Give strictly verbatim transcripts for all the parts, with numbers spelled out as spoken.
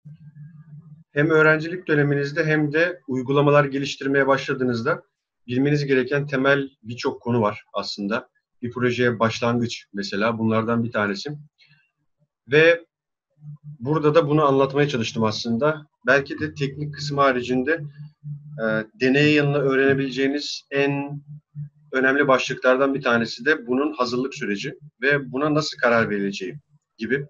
Hem öğrencilik döneminizde hem de uygulamalar geliştirmeye başladığınızda bilmeniz gereken temel birçok konu var aslında. Bir projeye başlangıç mesela bunlardan bir tanesi. Ve burada da bunu anlatmaya çalıştım aslında. Belki de teknik kısmı haricinde e, deney yanına öğrenebileceğiniz en önemli başlıklardan bir tanesi de bunun hazırlık süreci ve buna nasıl karar verileceği gibi.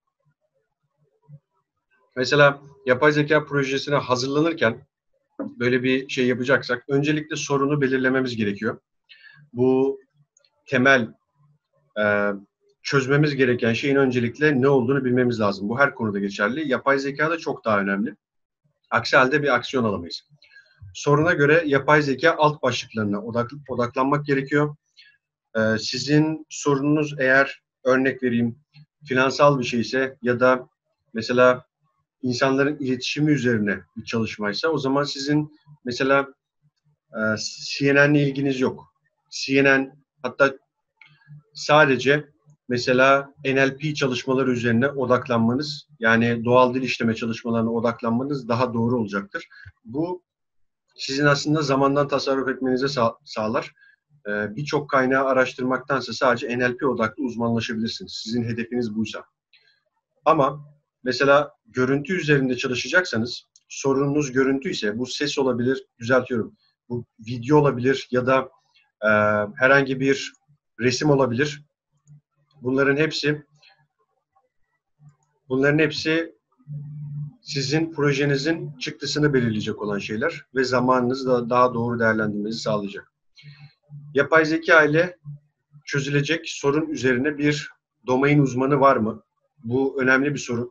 Mesela yapay zeka projesine hazırlanırken böyle bir şey yapacaksak öncelikle sorunu belirlememiz gerekiyor. Bu temel e, çözmemiz gereken şeyin öncelikle ne olduğunu bilmemiz lazım. Bu her konuda geçerli. Yapay zeka da çok daha önemli. Aksi halde bir aksiyon alamayız. Soruna göre yapay zeka alt başlıklarına odak, odaklanmak gerekiyor. Ee, sizin sorununuz eğer örnek vereyim finansal bir şeyse ya da mesela insanların iletişimi üzerine bir çalışmaysa o zaman sizin mesela e, C N N'le ilginiz yok. C N N hatta sadece mesela N L P çalışmaları üzerine odaklanmanız yani doğal dil işleme çalışmalarına odaklanmanız daha doğru olacaktır. Bu sizin aslında zamandan tasarruf etmenize sağ, sağlar. Ee, Birçok kaynağı araştırmaktansa sadece N L P odaklı uzmanlaşabilirsiniz. Sizin hedefiniz buysa. Ama mesela görüntü üzerinde çalışacaksanız, sorununuz görüntü ise bu ses olabilir, düzeltiyorum. Bu video olabilir ya da e, herhangi bir resim olabilir. Bunların hepsi bunların hepsi sizin projenizin çıktısını belirleyecek olan şeyler ve zamanınızı da daha doğru değerlendirmenizi sağlayacak. Yapay zeka ile çözülecek sorun üzerine bir domain uzmanı var mı? Bu önemli bir soru.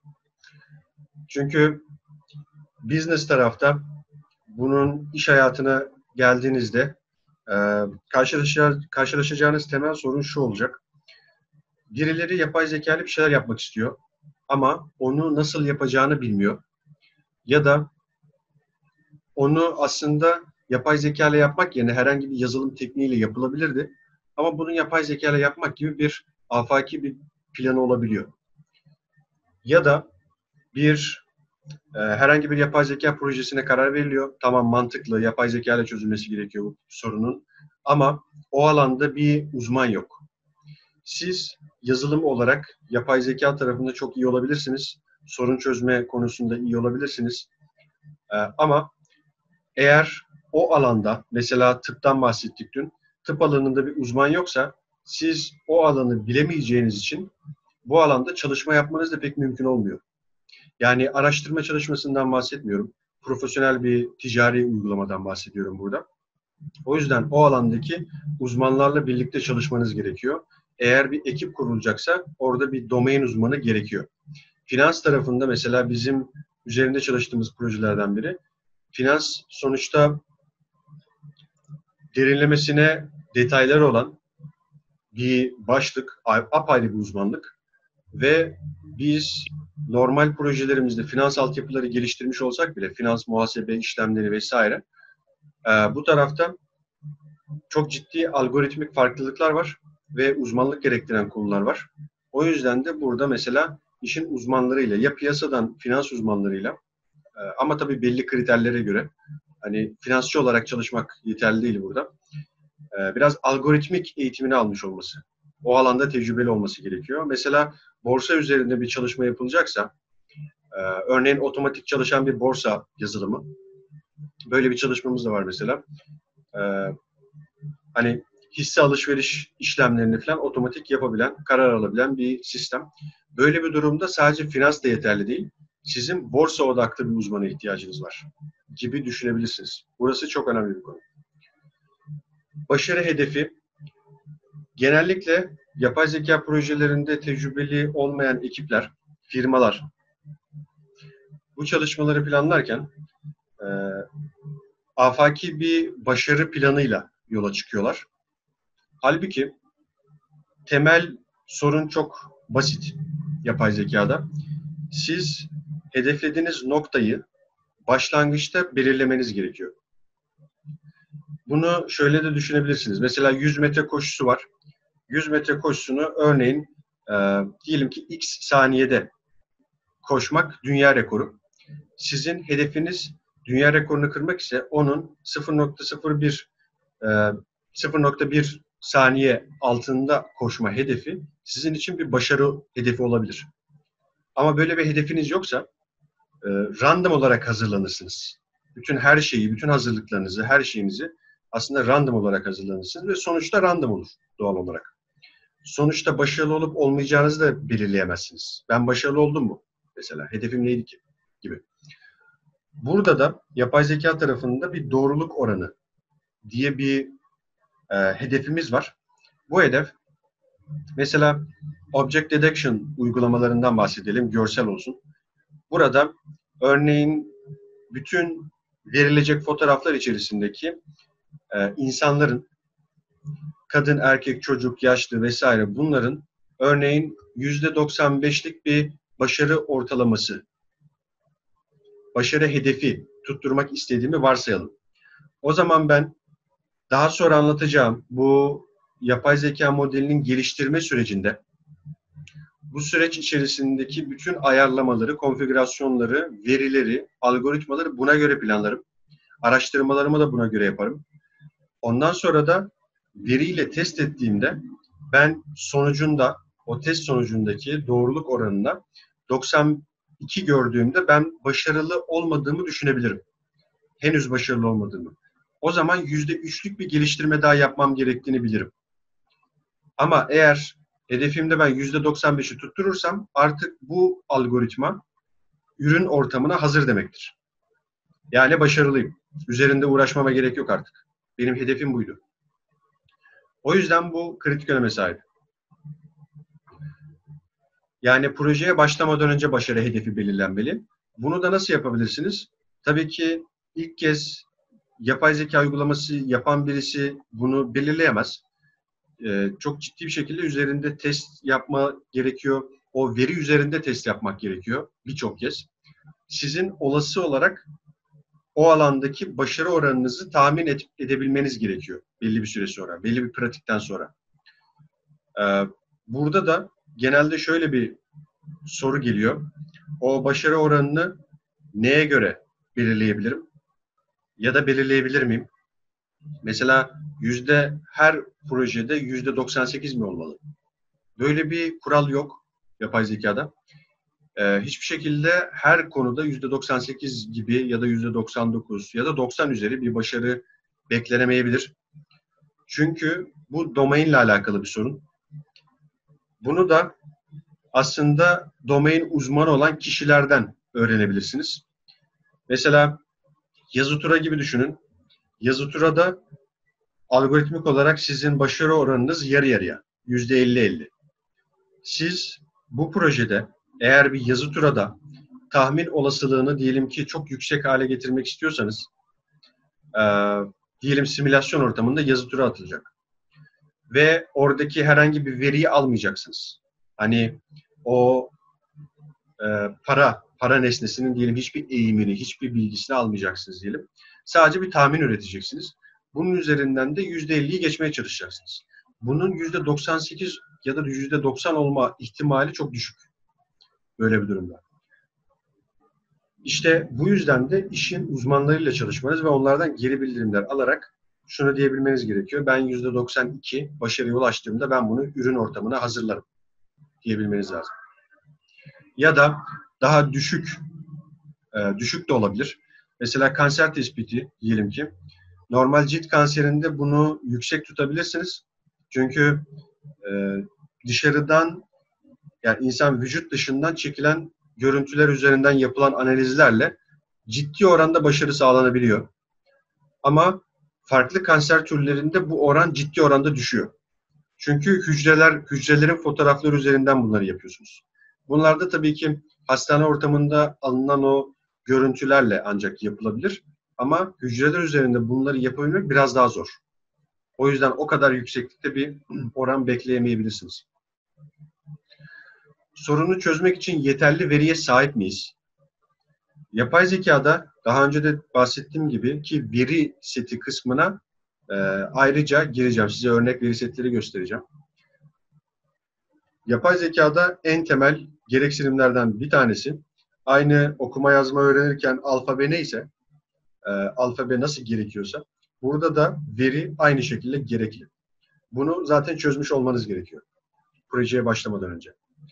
Çünkü business tarafta bunun iş hayatına geldiğinizde e, karşılaşacağınız temel sorun şu olacak. Birileri yapay zeka ile bir şeyler yapmak istiyor ama onu nasıl yapacağını bilmiyor. Ya da onu aslında yapay zeka ile yapmak yerine herhangi bir yazılım tekniğiyle yapılabilirdi. Ama bunu yapay zeka ile yapmak gibi bir afaki bir planı olabiliyor. Ya da bir e, herhangi bir yapay zeka projesine karar veriliyor. Tamam mantıklı, yapay zeka ile çözülmesi gerekiyor bu sorunun. Ama o alanda bir uzman yok. Siz yazılım olarak yapay zeka tarafında çok iyi olabilirsiniz. Sorun çözme konusunda iyi olabilirsiniz. E, ama eğer o alanda, mesela tıptan bahsettik dün, tıp alanında bir uzman yoksa siz o alanı bilemeyeceğiniz için bu alanda çalışma yapmanız da pek mümkün olmuyor. Yani araştırma çalışmasından bahsetmiyorum. Profesyonel bir ticari uygulamadan bahsediyorum burada. O yüzden o alandaki uzmanlarla birlikte çalışmanız gerekiyor. Eğer bir ekip kurulacaksa orada bir domain uzmanı gerekiyor. Finans tarafında mesela bizim üzerinde çalıştığımız projelerden biri. Finans sonuçta derinlemesine detayları olan bir başlık, apayrı bir uzmanlık ve biz normal projelerimizde finans altyapıları geliştirmiş olsak bile, finans muhasebe işlemleri vesaire, bu tarafta çok ciddi algoritmik farklılıklar var ve uzmanlık gerektiren konular var. O yüzden de burada mesela işin uzmanlarıyla, ya piyasadan finans uzmanlarıyla ama tabii belli kriterlere göre, hani finansçı olarak çalışmak yeterli değil burada. Biraz algoritmik eğitimini almış olması, o alanda tecrübeli olması gerekiyor. Mesela borsa üzerinde bir çalışma yapılacaksa, örneğin otomatik çalışan bir borsa yazılımı, böyle bir çalışmamız da var mesela. Hani hisse alışveriş işlemlerini falan otomatik yapabilen, karar alabilen bir sistem. Böyle bir durumda sadece finans da yeterli değil. Sizin borsa odaklı bir uzmana ihtiyacınız var gibi düşünebilirsiniz. Burası çok önemli bir konu. Başarı hedefi genellikle yapay zeka projelerinde tecrübeli olmayan ekipler, firmalar bu çalışmaları planlarken e, afaki bir başarı planıyla yola çıkıyorlar. Halbuki temel sorun çok basit yapay zekada. Siz hedeflediğiniz noktayı başlangıçta belirlemeniz gerekiyor. Bunu şöyle de düşünebilirsiniz. Mesela yüz metre koşusu var. yüz metre koşusunu örneğin e, diyelim ki x saniyede koşmak dünya rekoru. Sizin hedefiniz dünya rekorunu kırmak ise onun sıfır nokta sıfır bir e, sıfır nokta bir saniye altında koşma hedefi sizin için bir başarı hedefi olabilir. Ama böyle bir hedefiniz yoksa e, random olarak hazırlanırsınız. Bütün her şeyi, bütün hazırlıklarınızı, her şeyinizi aslında random olarak hazırlanırsınız ve sonuçta random olur doğal olarak. Sonuçta başarılı olup olmayacağınızı da belirleyemezsiniz. Ben başarılı oldum mu? Mesela hedefim neydi ki? Gibi. Burada da yapay zeka tarafında bir doğruluk oranı diye bir e, hedefimiz var. Bu hedef mesela Object Detection uygulamalarından bahsedelim, görsel olsun. Burada örneğin bütün verilecek fotoğraflar içerisindeki e, insanların kadın, erkek, çocuk, yaşlı vesaire bunların örneğin yüzde doksan beşlik bir başarı ortalaması, başarı hedefi tutturmak istediğimi varsayalım. O zaman ben daha sonra anlatacağım bu yapay zeka modelinin geliştirme sürecinde bu süreç içerisindeki bütün ayarlamaları, konfigürasyonları, verileri, algoritmaları buna göre planlarım. Araştırmalarımı da buna göre yaparım. Ondan sonra da veriyle test ettiğimde ben sonucunda, o test sonucundaki doğruluk oranına doksan iki gördüğümde ben başarılı olmadığımı düşünebilirim. Henüz başarılı olmadığımı. O zaman yüzde üçlük bir geliştirme daha yapmam gerektiğini bilirim. Ama eğer hedefimde ben yüzde doksan beşi tutturursam artık bu algoritma ürün ortamına hazır demektir. Yani başarılıyım. Üzerinde uğraşmama gerek yok artık. Benim hedefim buydu. O yüzden bu kritik öneme sahip. Yani projeye başlamadan önce başarı hedefi belirlenmeli. Bunu da nasıl yapabilirsiniz? Tabii ki ilk kez yapay zeka uygulaması yapan birisi bunu belirleyemez. Ee, çok ciddi bir şekilde üzerinde test yapma gerekiyor. O veri üzerinde test yapmak gerekiyor birçok kez. Sizin olası olarak o alandaki başarı oranınızı tahmin ed- edebilmeniz gerekiyor belli bir süre sonra, belli bir pratikten sonra. Ee, burada da genelde şöyle bir soru geliyor. O başarı oranını neye göre belirleyebilirim? Ya da belirleyebilir miyim? Mesela yüzde her projede yüzde doksan sekiz mi olmalı? Böyle bir kural yok yapay zekada. Ee, hiçbir şekilde her konuda yüzde doksan sekiz gibi ya da yüzde doksan dokuz ya da doksan üzeri bir başarı beklenemeyebilir. Çünkü bu domainle alakalı bir sorun. Bunu da aslında domain uzmanı olan kişilerden öğrenebilirsiniz. Mesela yazı tura gibi düşünün. Yazı turada algoritmik olarak sizin başarı oranınız yarı yarıya. yüzde elli elli. Siz bu projede eğer bir yazı turada tahmin olasılığını diyelim ki çok yüksek hale getirmek istiyorsanız e, diyelim simülasyon ortamında yazı tura atılacak. Ve oradaki herhangi bir veriyi almayacaksınız. Hani o e, para, para nesnesinin diyelim hiçbir eğimini, hiçbir bilgisini almayacaksınız diyelim. Sadece bir tahmin üreteceksiniz. Bunun üzerinden de yüzde elliyi geçmeye çalışacaksınız. Bunun yüzde doksan sekiz ya da yüzde doksan olma ihtimali çok düşük. Böyle bir durumda. İşte bu yüzden de işin uzmanlarıyla çalışmanız ve onlardan geri bildirimler alarak şunu diyebilmeniz gerekiyor. Ben yüzde doksan iki başarıya ulaştığımda ben bunu ürün ortamına hazırlarım diyebilmeniz lazım. Ya da daha düşük, e, düşük de olabilir. Mesela kanser tespiti diyelim ki. Normal cilt kanserinde bunu yüksek tutabilirsiniz. Çünkü e, dışarıdan yani insan vücut dışından çekilen görüntüler üzerinden yapılan analizlerle ciddi oranda başarı sağlanabiliyor. Ama farklı kanser türlerinde bu oran ciddi oranda düşüyor. Çünkü hücreler, hücrelerin fotoğrafları üzerinden bunları yapıyorsunuz. Bunlarda tabii ki hastane ortamında alınan o görüntülerle ancak yapılabilir. Ama hücreler üzerinde bunları yapabilmek biraz daha zor. O yüzden o kadar yükseklikte bir oran bekleyemeyebilirsiniz. Sorunu çözmek için yeterli veriye sahip miyiz? Yapay zekada daha önce de bahsettiğim gibi ki veri seti kısmına e, ayrıca gireceğim. Size örnek veri setleri göstereceğim. Yapay zekada en temel gereksinimlerden bir tanesi aynı okuma yazma öğrenirken alfabe neyse, e, alfabe nasıl gerekiyorsa burada da veri aynı şekilde gerekli. Bunu zaten çözmüş olmanız gerekiyor projeye başlamadan önce.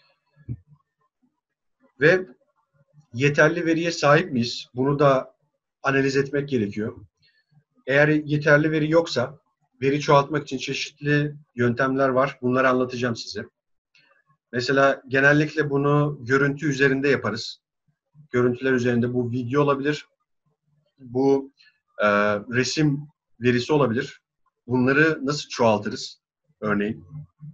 Ve yeterli veriye sahip miyiz? Bunu da analiz etmek gerekiyor. Eğer yeterli veri yoksa veri çoğaltmak için çeşitli yöntemler var. Bunları anlatacağım size. Mesela genellikle bunu görüntü üzerinde yaparız. Görüntüler üzerinde bu video olabilir. Bu e, resim verisi olabilir. Bunları nasıl çoğaltırız? Örneğin.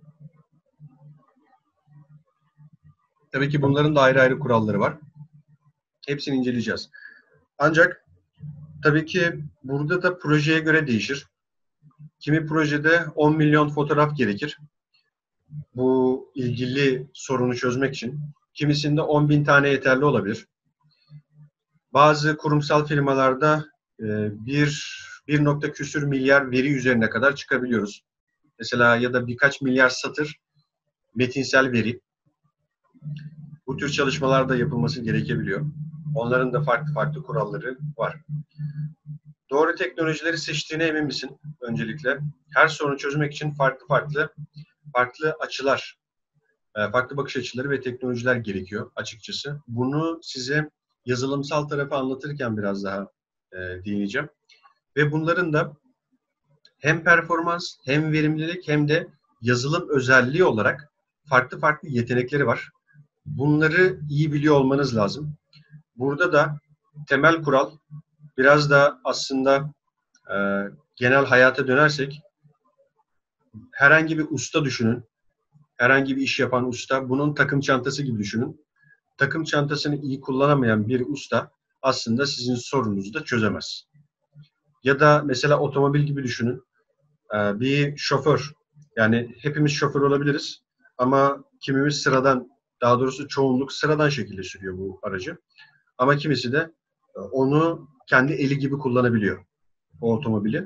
Tabii ki bunların da ayrı ayrı kuralları var. Hepsini inceleyeceğiz. Ancak tabii ki burada da projeye göre değişir. Kimi projede on milyon fotoğraf gerekir. Bu ilgili sorunu çözmek için. Kimisinde on bin tane yeterli olabilir. Bazı kurumsal firmalarda bir, bir nokta küsür milyar veri üzerine kadar çıkabiliyoruz. Mesela ya da birkaç milyar satır metinsel veri. Bu tür çalışmalar da yapılması gerekebiliyor. Onların da farklı farklı kuralları var. Doğru teknolojileri seçtiğine emin misin? Öncelikle her sorunu çözmek için farklı farklı farklı açılar, farklı bakış açıları ve teknolojiler gerekiyor açıkçası. Bunu size yazılımsal tarafı anlatırken biraz daha e, değineceğim. Ve bunların da hem performans, hem verimlilik, hem de yazılım özelliği olarak farklı farklı yetenekleri var. Bunları iyi biliyor olmanız lazım. Burada da temel kural biraz da aslında e, genel hayata dönersek herhangi bir usta düşünün. Herhangi bir iş yapan usta, bunun takım çantası gibi düşünün. Takım çantasını iyi kullanamayan bir usta aslında sizin sorununuzu da çözemez. Ya da mesela otomobil gibi düşünün. Bir şoför, yani hepimiz şoför olabiliriz ama kimimiz sıradan, daha doğrusu çoğunluk sıradan şekilde sürüyor bu aracı. Ama kimisi de onu kendi eli gibi kullanabiliyor, o otomobili.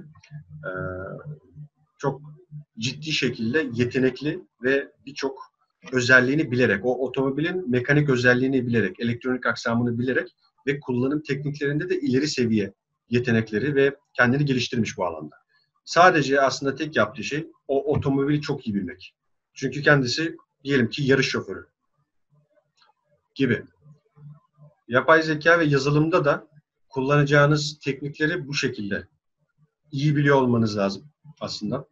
Çok ciddi şekilde yetenekli ve birçok özelliğini bilerek, o otomobilin mekanik özelliğini bilerek, elektronik aksamını bilerek ve kullanım tekniklerinde de ileri seviye yetenekleri ve kendini geliştirmiş bu alanda. Sadece aslında tek yaptığı şey o otomobili çok iyi bilmek. Çünkü kendisi diyelim ki yarış şoförü gibi. Yapay zeka ve yazılımda da kullanacağınız teknikleri bu şekilde iyi biliyor olmanız lazım aslında.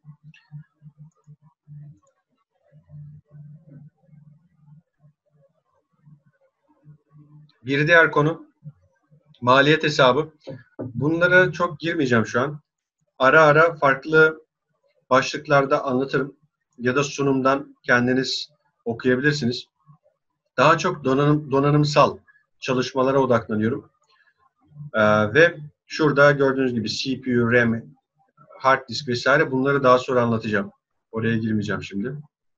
Bir diğer konu maliyet hesabı. Bunlara çok girmeyeceğim şu an. Ara ara farklı başlıklarda anlatırım ya da sunumdan kendiniz okuyabilirsiniz. Daha çok donanım, donanımsal çalışmalara odaklanıyorum. Ee, ve şurada gördüğünüz gibi C P U, RAM, hard disk vesaire bunları daha sonra anlatacağım. Oraya girmeyeceğim şimdi.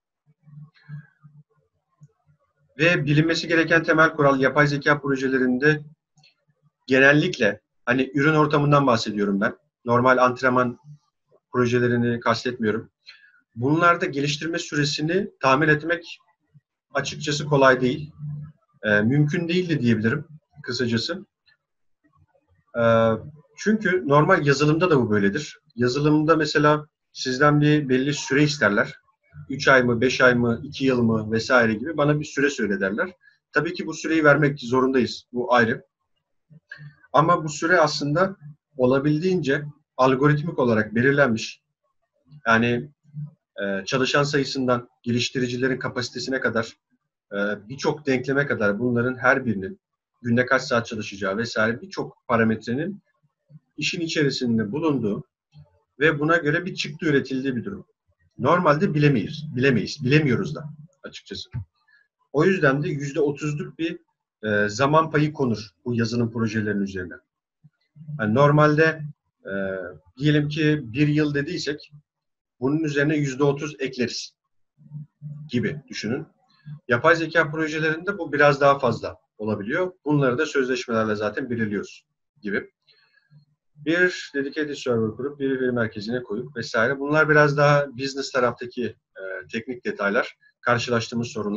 Ve bilinmesi gereken temel kural yapay zeka projelerinde genellikle hani ürün ortamından bahsediyorum ben. Normal antrenman projelerini kastetmiyorum. Bunlarda geliştirme süresini tahmin etmek açıkçası kolay değil. E, mümkün değil de diyebilirim kısacası. E, çünkü normal yazılımda da bu böyledir. Yazılımda mesela sizden bir belli süre isterler. üç ay mı, beş ay mı, iki yıl mı vesaire gibi bana bir süre söyle derler. Tabii ki bu süreyi vermek zorundayız. Bu ayrı. Ama bu süre aslında olabildiğince algoritmik olarak belirlenmiş. Yani e, çalışan sayısından geliştiricilerin kapasitesine kadar e, birçok denkleme kadar bunların her birinin günde kaç saat çalışacağı vesaire birçok parametrenin işin içerisinde bulunduğu ve buna göre bir çıktı üretildiği bir durum. Normalde bilemeyiz, bilemeyiz, bilemiyoruz da açıkçası. O yüzden de yüzde otuzluk bir e, zaman payı konur bu yazılım projelerinin üzerine. Yani normalde e, diyelim ki bir yıl dediysek bunun üzerine yüzde otuz ekleriz gibi düşünün. Yapay zeka projelerinde bu biraz daha fazla olabiliyor. Bunları da sözleşmelerle zaten belirliyoruz gibi. Bir dedicated server kurup bir veri merkezine koyup vesaire. Bunlar biraz daha business taraftaki e, teknik detaylar, karşılaştığımız sorunlar.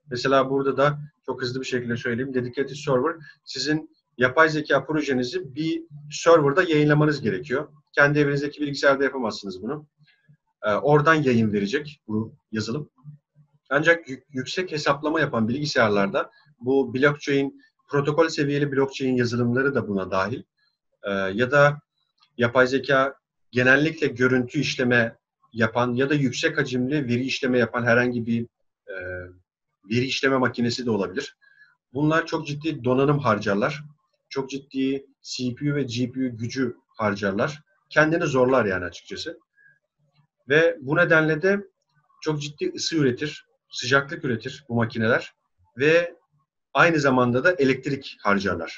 Mesela burada da çok hızlı bir şekilde söyleyeyim. Dedicated Server, sizin yapay zeka projenizi bir serverda yayınlamanız gerekiyor. Kendi evinizdeki bilgisayarda yapamazsınız bunu. Ee, oradan yayın verecek bu yazılım. Ancak yüksek hesaplama yapan bilgisayarlarda bu blockchain, protokol seviyeli blockchain yazılımları da buna dahil. Ee, ya da yapay zeka genellikle görüntü işleme yapan ya da yüksek hacimli veri işleme yapan herhangi bir e, veri işleme makinesi de olabilir. Bunlar çok ciddi donanım harcarlar. Çok ciddi C P U ve G P U gücü harcarlar. Kendini zorlar yani açıkçası. Ve bu nedenle de çok ciddi ısı üretir, sıcaklık üretir bu makineler ve aynı zamanda da elektrik harcarlar.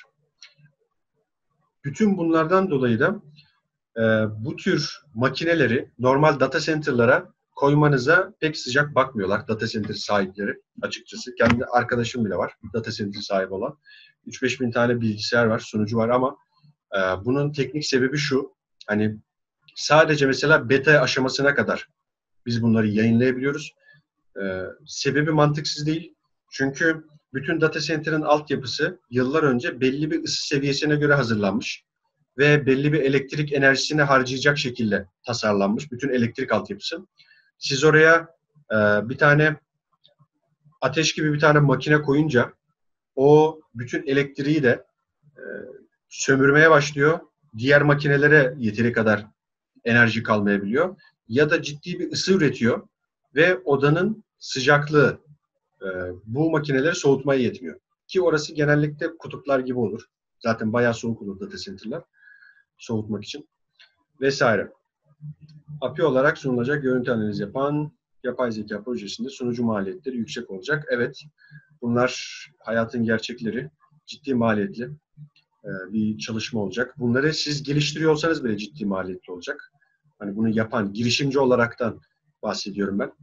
Bütün bunlardan dolayı da e, bu tür makineleri normal data center'lara koymanıza pek sıcak bakmıyorlar data center sahipleri açıkçası. Kendi arkadaşım bile var data center sahibi olan. üç beş bin tane bilgisayar var, sunucu var ama e, bunun teknik sebebi şu. Hani sadece mesela beta aşamasına kadar biz bunları yayınlayabiliyoruz. Ee, sebebi mantıksız değil. Çünkü bütün data center'ın altyapısı yıllar önce belli bir ısı seviyesine göre hazırlanmış ve belli bir elektrik enerjisini harcayacak şekilde tasarlanmış bütün elektrik altyapısı. Siz oraya e, bir tane ateş gibi bir tane makine koyunca o bütün elektriği de e, sömürmeye başlıyor. Diğer makinelere yeteri kadar enerji kalmayabiliyor. Ya da ciddi bir ısı üretiyor ve odanın sıcaklığı e, bu makineleri soğutmaya yetmiyor. Ki orası genellikle kutuplar gibi olur. Zaten bayağı soğuk olur data center'lar soğutmak için vesaire. A P I olarak sunulacak görüntü analizi yapan yapay zeka projesinde sunucu maliyetleri yüksek olacak. Evet, bunlar hayatın gerçekleri, ciddi maliyetli e, bir çalışma olacak. Bunları siz geliştiriyorsanız bile ciddi maliyetli olacak. Hani bunu yapan girişimci olaraktan bahsediyorum ben.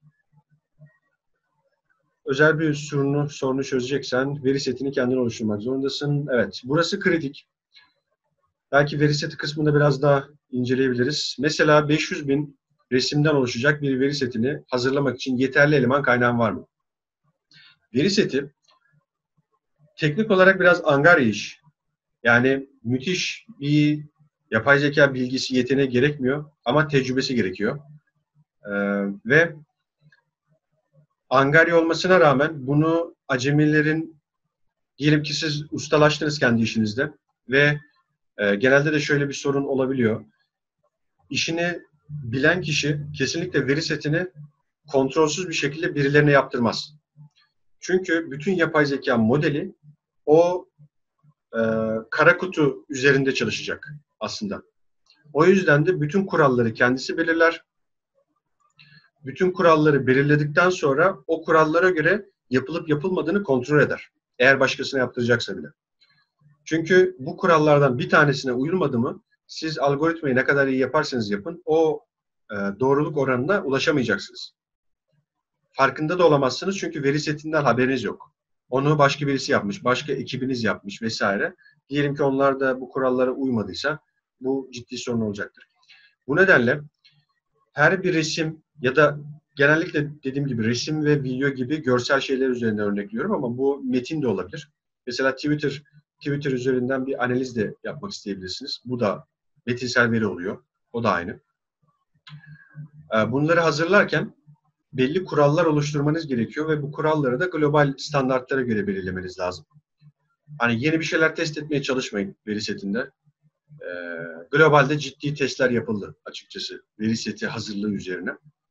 Özel bir sorunu, sorunu çözeceksen veri setini kendin oluşturmak zorundasın. Evet, burası kritik. Belki veri seti kısmında biraz daha inceleyebiliriz. Mesela beş yüz bin resimden oluşacak bir veri setini hazırlamak için yeterli eleman kaynağın var mı? Veri seti teknik olarak biraz angarya iş. Yani müthiş bir yapay zeka bilgisi, yeteneği gerekmiyor ama tecrübesi gerekiyor. Ee, ve angarya olmasına rağmen bunu acemilerin, diyelim ki siz ustalaştınız kendi işinizde ve e, genelde de şöyle bir sorun olabiliyor. İşini bilen kişi kesinlikle veri setini kontrolsüz bir şekilde birilerine yaptırmaz. Çünkü bütün yapay zeka modeli o e, kara kutu üzerinde çalışacak aslında. O yüzden de bütün kuralları kendisi belirler. Bütün kuralları belirledikten sonra o kurallara göre yapılıp yapılmadığını kontrol eder. Eğer başkasına yaptıracaksa bile. Çünkü bu kurallardan bir tanesine uyulmadı mı siz algoritmayı ne kadar iyi yaparsanız yapın o e, doğruluk oranına ulaşamayacaksınız. Farkında da olamazsınız çünkü veri setinden haberiniz yok. Onu başka birisi yapmış, başka ekibiniz yapmış vesaire. Diyelim ki onlar da bu kurallara uymadıysa bu ciddi sorun olacaktır. Bu nedenle her bir resim ya da genellikle dediğim gibi resim ve video gibi görsel şeyler üzerinden örnekliyorum ama bu metin de olabilir. Mesela Twitter Twitter üzerinden bir analiz de yapmak isteyebilirsiniz. Bu da metinsel veri oluyor. O da aynı. Bunları hazırlarken belli kurallar oluşturmanız gerekiyor ve bu kuralları da global standartlara göre belirlemeniz lazım. Hani yeni bir şeyler test etmeye çalışmayın veri setinde. Ee, globalde ciddi testler yapıldı açıkçası veri seti hazırlığı üzerine.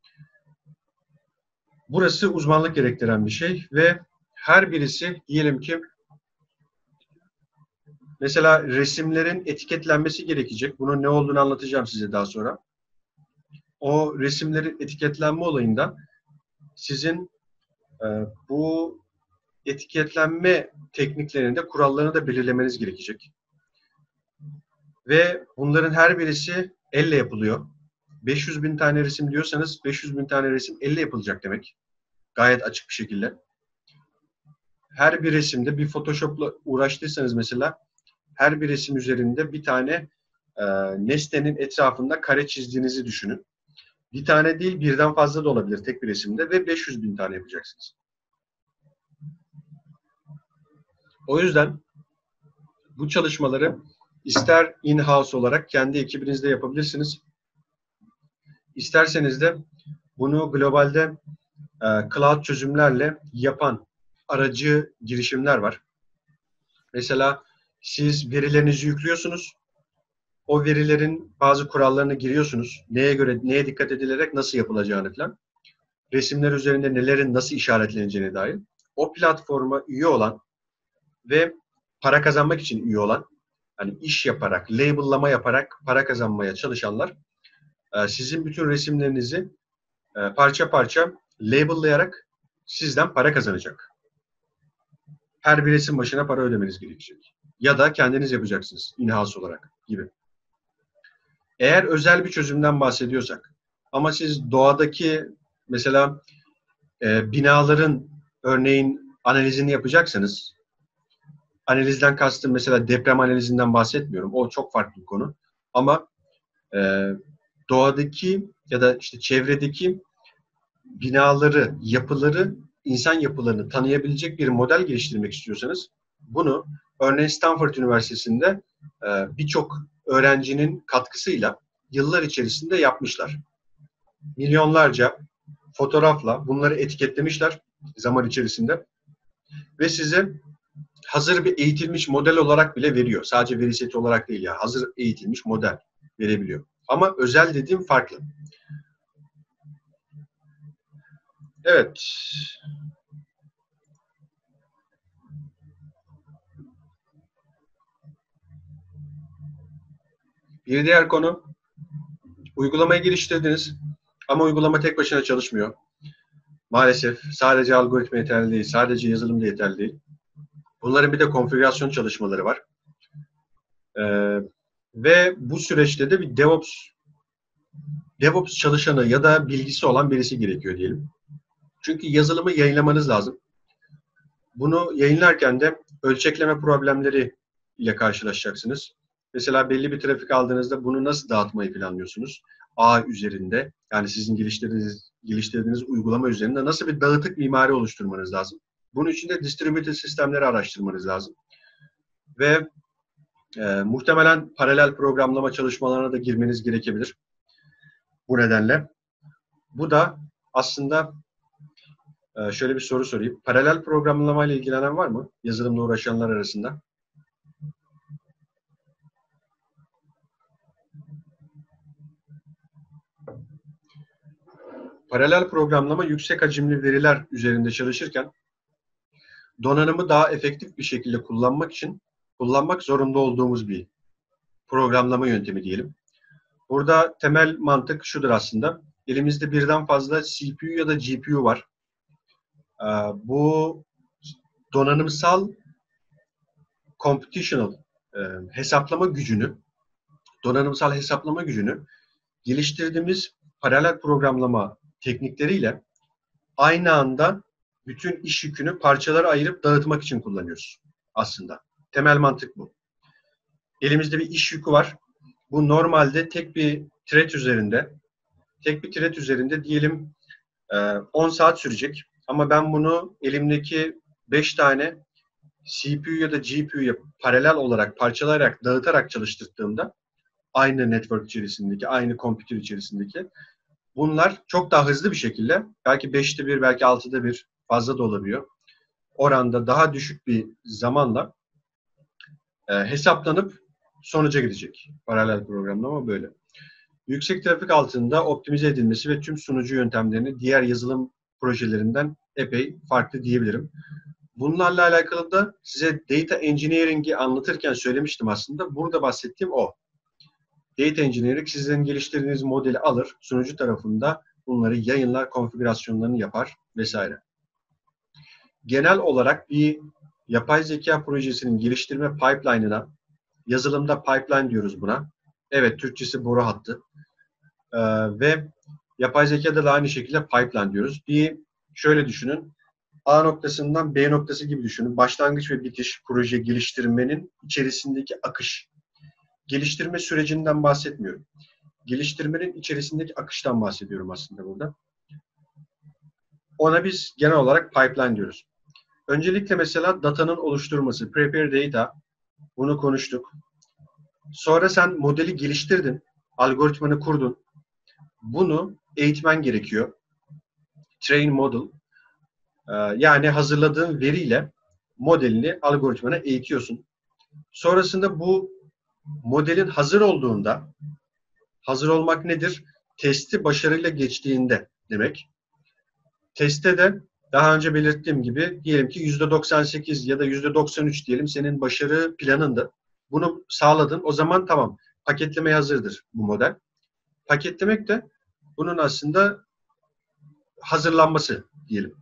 Burası uzmanlık gerektiren bir şey ve her birisi diyelim ki mesela resimlerin etiketlenmesi gerekecek. Bunun ne olduğunu anlatacağım size daha sonra. O resimlerin etiketlenme olayında sizin e, bu etiketlenme tekniklerinde kurallarını da belirlemeniz gerekecek. Ve bunların her birisi elle yapılıyor. beş yüz bin tane resim diyorsanız beş yüz bin tane resim elle yapılacak demek. Gayet açık bir şekilde. Her bir resimde bir Photoshop'la uğraştıysanız mesela her bir resim üzerinde bir tane e, nesnenin etrafında kare çizdiğinizi düşünün. Bir tane değil birden fazla da olabilir tek bir resimde ve beş yüz bin tane yapacaksınız. O yüzden bu çalışmaları ister in-house olarak kendi ekibinizde yapabilirsiniz. İsterseniz de bunu globalde e, cloud çözümlerle yapan aracı girişimler var. Mesela siz verilerinizi yüklüyorsunuz. O verilerin bazı kurallarını giriyorsunuz. Neye göre, neye dikkat edilerek nasıl yapılacağını falan. Resimler üzerinde nelerin nasıl işaretleneceğine dair. O platforma üye olan ve para kazanmak için üye olan, hani iş yaparak, labellama yaparak para kazanmaya çalışanlar sizin bütün resimlerinizi parça parça labellayarak sizden para kazanacak. Her bir resim başına para ödemeniz gerekecek. Ya da kendiniz yapacaksınız in-house olarak gibi. Eğer özel bir çözümden bahsediyorsak ama siz doğadaki mesela e, binaların örneğin analizini yapacaksanız, analizden kastım mesela deprem analizinden bahsetmiyorum. O çok farklı bir konu. Ama e, doğadaki ya da işte çevredeki binaları, yapıları, insan yapılarını tanıyabilecek bir model geliştirmek istiyorsanız bunu örneğin Stanford Üniversitesi'nde e, birçok öğrencinin katkısıyla yıllar içerisinde yapmışlar. Milyonlarca fotoğrafla bunları etiketlemişler zaman içerisinde ve size hazır bir eğitilmiş model olarak bile veriyor. Sadece veri seti olarak değil ya, hazır eğitilmiş model verebiliyor. Ama özel dediğim farklı. Evet. Bir diğer konu, uygulamayı geliştirdiniz ama uygulama tek başına çalışmıyor. Maalesef sadece algoritma yeterli değil, sadece yazılım da yeterli değil. Bunların bir de konfigürasyon çalışmaları var. Ee, ve bu süreçte de bir DevOps DevOps çalışanı ya da bilgisi olan birisi gerekiyor diyelim. Çünkü yazılımı yayınlamanız lazım. Bunu yayınlarken de ölçekleme problemleri ile karşılaşacaksınız. Mesela belli bir trafik aldığınızda bunu nasıl dağıtmayı planlıyorsunuz? Ağ üzerinde, yani sizin geliştirdiğiniz, geliştirdiğiniz uygulama üzerinde nasıl bir dağıtık mimari oluşturmanız lazım? Bunun için de distributed sistemleri araştırmanız lazım. Ve e, muhtemelen paralel programlama çalışmalarına da girmeniz gerekebilir. Bu nedenle. Bu da aslında e, şöyle bir soru sorayım. Paralel programlama ile ilgilenen var mı? Yazılımla uğraşanlar arasında. Paralel programlama yüksek hacimli veriler üzerinde çalışırken donanımı daha efektif bir şekilde kullanmak için kullanmak zorunda olduğumuz bir programlama yöntemi diyelim. Burada temel mantık şudur aslında. Elimizde birden fazla C P U ya da G P U var. Bu donanımsal computational hesaplama gücünü, donanımsal hesaplama gücünü geliştirdiğimiz paralel programlama teknikleriyle aynı anda bütün iş yükünü parçalara ayırıp dağıtmak için kullanıyoruz aslında. Temel mantık bu. Elimizde bir iş yükü var. Bu normalde tek bir thread üzerinde, tek bir thread üzerinde diyelim on saat sürecek. Ama ben bunu elimdeki beş tane C P U ya da G P U'ya paralel olarak parçalayarak, dağıtarak çalıştırdığımda aynı network içerisindeki, aynı computer içerisindeki bunlar çok daha hızlı bir şekilde, belki beşte bir, belki altıda bir, fazla da olabiliyor, oranda daha düşük bir zamanla e, hesaplanıp sonuca gidecek. Paralel programlama böyle. Yüksek trafik altında optimize edilmesi ve tüm sunucu yöntemlerini diğer yazılım projelerinden epey farklı diyebilirim. Bunlarla alakalı da size data engineering'i anlatırken söylemiştim aslında. Burada bahsettiğim o. Data engineering sizin geliştirdiğiniz modeli alır, sunucu tarafında bunları yayınlar, konfigürasyonlarını yapar vesaire. Genel olarak bir yapay zeka projesinin geliştirme pipeline'ına, yazılımda pipeline diyoruz buna. Evet, Türkçesi boru hattı. Ee, ve yapay zekada da aynı şekilde pipeline diyoruz. Bir şöyle düşünün. A noktasından B noktası gibi düşünün. Başlangıç ve bitiş, proje geliştirmenin içerisindeki akış. Geliştirme sürecinden bahsetmiyorum. Geliştirmenin içerisindeki akıştan bahsediyorum aslında burada. Ona biz genel olarak pipeline diyoruz. Öncelikle mesela datanın oluşturması, prepare data, bunu konuştuk. Sonra sen modeli geliştirdin, algoritmanı kurdun. Bunu eğitmen gerekiyor. Train model. Yani hazırladığın veriyle modelini, algoritmanı eğitiyorsun. Sonrasında bu modelin hazır olduğunda, hazır olmak nedir? Testi başarıyla geçtiğinde demek. Teste de daha önce belirttiğim gibi diyelim ki yüzde doksan sekiz ya da yüzde doksan üç diyelim senin başarı planındı. Bunu sağladın. O zaman tamam. Paketlemeye hazırdır bu model. Paketlemek de bunun aslında hazırlanması diyelim.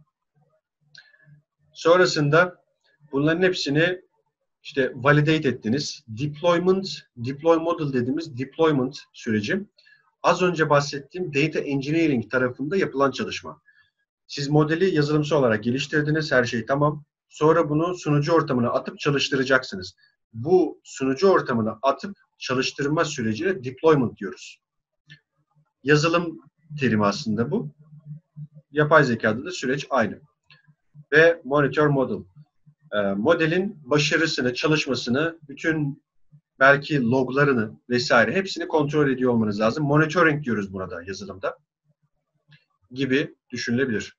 Sonrasında bunların hepsini işte validate ettiniz. Deployment, deploy model dediğimiz deployment süreci az önce bahsettiğim data engineering tarafında yapılan çalışma. Siz modeli yazılımsal olarak geliştirdiniz, her şey tamam. Sonra bunu sunucu ortamına atıp çalıştıracaksınız. Bu sunucu ortamına atıp çalıştırma sürecine deployment diyoruz. Yazılım terimi aslında bu. Yapay zekada da süreç aynı. Ve monitor model. Modelin başarısını, çalışmasını, bütün belki loglarını vesaire hepsini kontrol ediyor olmanız lazım. Monitoring diyoruz buna da yazılımda. Gibi düşünülebilir.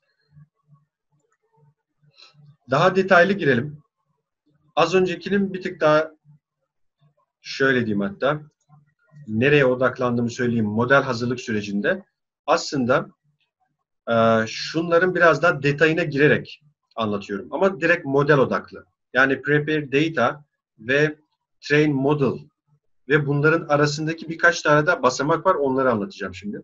Daha detaylı girelim. Az öncekinin bir tık daha şöyle diyeyim hatta. Nereye odaklandığımı söyleyeyim. Model hazırlık sürecinde aslında e, şunların biraz daha detayına girerek anlatıyorum. Ama direkt model odaklı. Yani prepare data ve train model ve bunların arasındaki birkaç tane daha basamak var. Onları anlatacağım şimdi.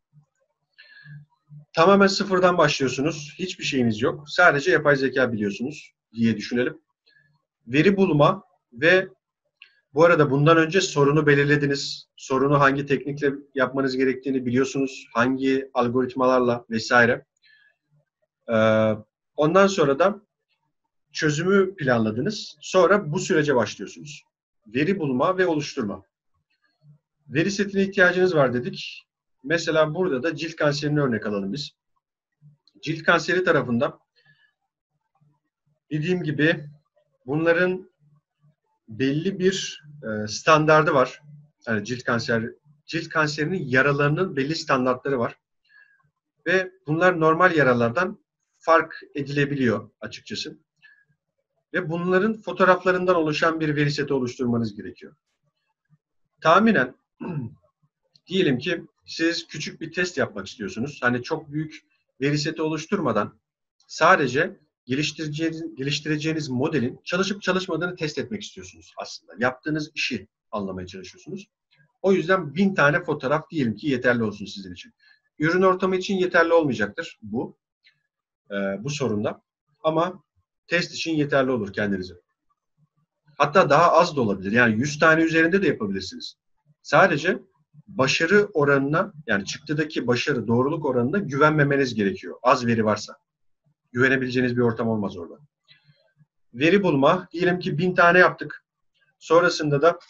Tamamen sıfırdan başlıyorsunuz. Hiçbir şeyiniz yok. Sadece yapay zeka biliyorsunuz diye düşünelim. Veri bulma ve bu arada bundan önce sorunu belirlediniz. Sorunu hangi teknikle yapmanız gerektiğini biliyorsunuz. Hangi algoritmalarla vesaire. Ee, ondan sonra da çözümü planladınız. Sonra bu sürece başlıyorsunuz. Veri bulma ve oluşturma. Veri setine ihtiyacınız var dedik. Mesela burada da cilt kanserini örnek alalım biz. Cilt kanseri tarafında dediğim gibi bunların belli bir e, standardı var. Yani cilt kanser, cilt kanserinin yaralarının belli standartları var. Ve bunlar normal yaralardan fark edilebiliyor açıkçası. Ve bunların fotoğraflarından oluşan bir veri seti oluşturmanız gerekiyor. Tahminen diyelim ki siz küçük bir test yapmak istiyorsunuz. Hani çok büyük veri seti oluşturmadan sadece geliştireceğiniz, geliştireceğiniz modelin çalışıp çalışmadığını test etmek istiyorsunuz aslında. Yaptığınız işi anlamaya çalışıyorsunuz. O yüzden bin tane fotoğraf diyelim ki yeterli olsun sizin için. Ürün ortamı için yeterli olmayacaktır bu. E, bu sorunda. Ama test için yeterli olur kendinize. Hatta daha az da olabilir. Yani yüz tane üzerinde de yapabilirsiniz. Sadece başarı oranına, yani çıktıdaki başarı, doğruluk oranına güvenmemeniz gerekiyor. Az veri varsa. Güvenebileceğiniz bir ortam olmaz orada. Veri bulma. Diyelim ki bin tane yaptık. Sonrasında da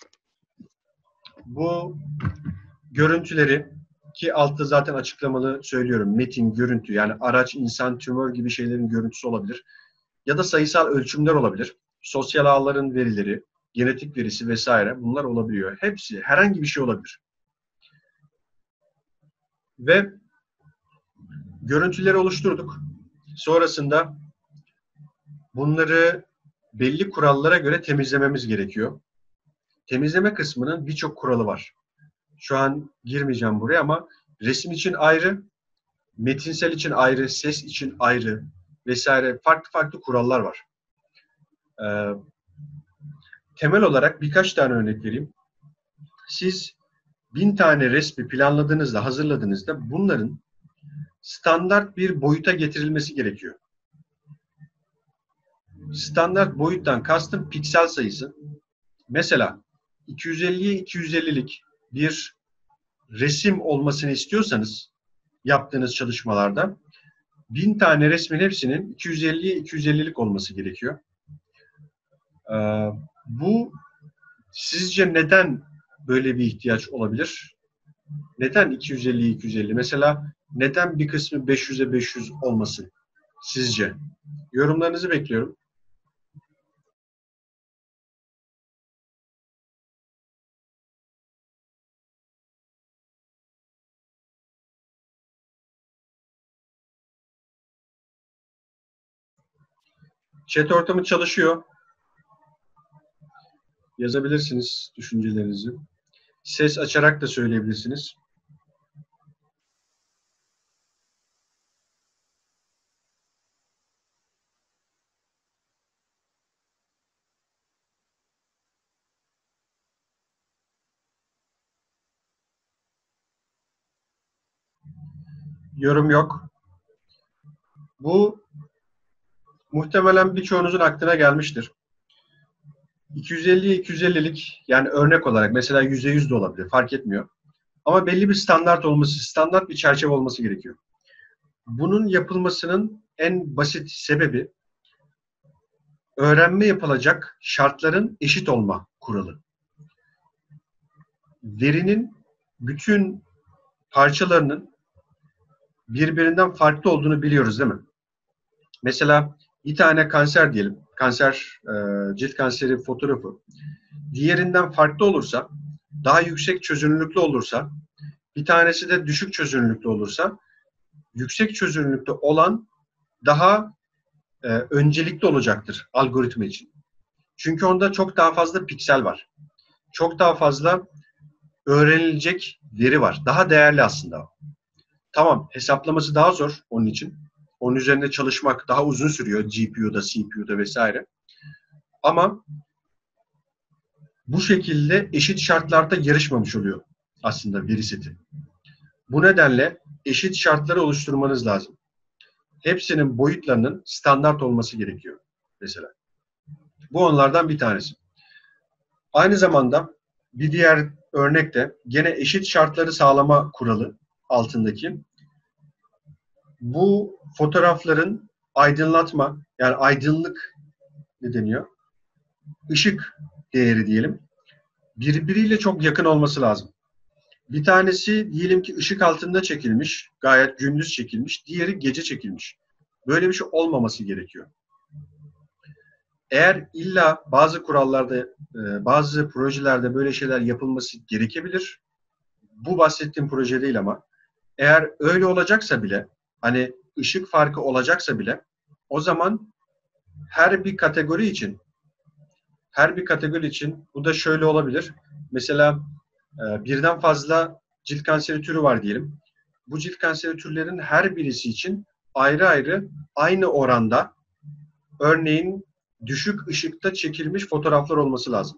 bu görüntüleri, ki altta zaten açıklamalı söylüyorum. Metin, görüntü, yani araç, insan, tümör gibi şeylerin görüntüsü olabilir. Ya da sayısal ölçümler olabilir. Sosyal ağların verileri, genetik verisi vesaire bunlar olabiliyor. Hepsi, herhangi bir şey olabilir. Ve görüntüleri oluşturduk. Sonrasında bunları belli kurallara göre temizlememiz gerekiyor. Temizleme kısmının birçok kuralı var. Şu an girmeyeceğim buraya ama resim için ayrı, metinsel için ayrı, ses için ayrı vesaire farklı farklı kurallar var. Ee, temel olarak birkaç tane örnek vereyim. Siz bin tane resmi planladığınızda, hazırladığınızda bunların standart bir boyuta getirilmesi gerekiyor. Standart boyuttan kastım piksel sayısı. Mesela iki yüz elliye iki yüz ellilik bir resim olmasını istiyorsanız yaptığınız çalışmalarda bin tane resmin hepsinin iki yüz elliye iki yüz ellilik olması gerekiyor. Ee, bu sizce neden böyle bir ihtiyaç olabilir? Neden iki yüz elliye iki yüz elli? Mesela neden bir kısmı beş yüze beş yüz olmasın? sizce? Yorumlarınızı bekliyorum. Chat ortamı çalışıyor. Yazabilirsiniz düşüncelerinizi. Ses açarak da söyleyebilirsiniz. Yorum yok. Bu muhtemelen birçoğunuzun aklına gelmiştir. iki yüz elliye iki yüz ellilik yani örnek olarak mesela yüzde yüz de olabilir, fark etmiyor. Ama belli bir standart olması, standart bir çerçeve olması gerekiyor. Bunun yapılmasının en basit sebebi öğrenme yapılacak şartların eşit olma kuralı. Verinin bütün parçalarının birbirinden farklı olduğunu biliyoruz değil mi? Mesela bir tane kanser diyelim, kanser, e, cilt kanseri fotoğrafı diğerinden farklı olursa, daha yüksek çözünürlüklü olursa, bir tanesi de düşük çözünürlüklü olursa, yüksek çözünürlüklü olan daha e, öncelikli olacaktır algoritma için. Çünkü onda çok daha fazla piksel var. Çok daha fazla öğrenilecek veri var. Daha değerli aslında. Tamam, hesaplaması daha zor onun için. Onun üzerinde çalışmak daha uzun sürüyor G P U'da, C P U'da vesaire. Ama bu şekilde eşit şartlarda yarışmamış oluyor aslında veri seti. Bu nedenle eşit şartları oluşturmanız lazım. Hepsinin boyutlarının standart olması gerekiyor mesela. Bu onlardan bir tanesi. Aynı zamanda bir diğer örnek de gene eşit şartları sağlama kuralı altındaki. Bu fotoğrafların aydınlatma, yani aydınlık ne deniyor? Işık değeri diyelim. Birbiriyle çok yakın olması lazım. Bir tanesi diyelim ki ışık altında çekilmiş, gayet gündüz çekilmiş, diğeri gece çekilmiş. Böyle bir şey olmaması gerekiyor. Eğer illa bazı kurallarda, bazı projelerde böyle şeyler yapılması gerekebilir. Bu bahsettiğim proje değil ama eğer öyle olacaksa bile, hani ışık farkı olacaksa bile o zaman her bir kategori için her bir kategori için bu da şöyle olabilir. Mesela birden fazla cilt kanseri türü var diyelim. Bu cilt kanseri türlerinin her birisi için ayrı ayrı aynı oranda örneğin düşük ışıkta çekilmiş fotoğraflar olması lazım.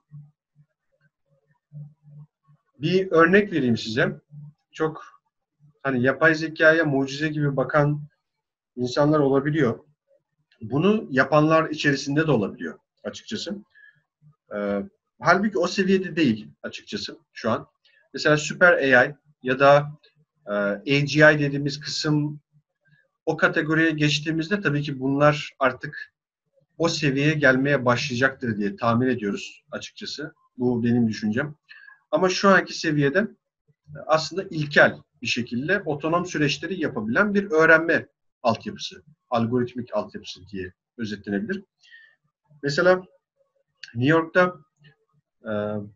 Bir örnek vereyim size. Çok hani yapay zekaya mucize gibi bakan insanlar olabiliyor. Bunu yapanlar içerisinde de olabiliyor açıkçası. Ee, halbuki o seviyede değil açıkçası şu an. Mesela Super A I ya da e, A G I dediğimiz kısım o kategoriye geçtiğimizde tabii ki bunlar artık o seviyeye gelmeye başlayacaktır diye tahmin ediyoruz açıkçası. Bu benim düşüncem. Ama şu anki seviyede aslında ilkel bir şekilde otonom süreçleri yapabilen bir öğrenme altyapısı, algoritmik altyapısı diye özetlenebilir. Mesela New York'ta e,